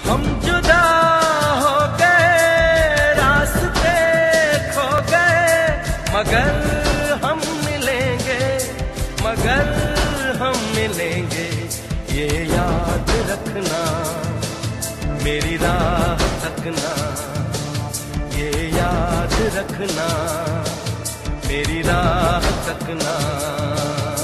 हम जुदा हो गए, रास्ते खो गए, मगर हम मिलेंगे, मगर हम मिलेंगे। ये याद रखना, मेरी राह तकना, ये याद रखना, मेरी राह तकना।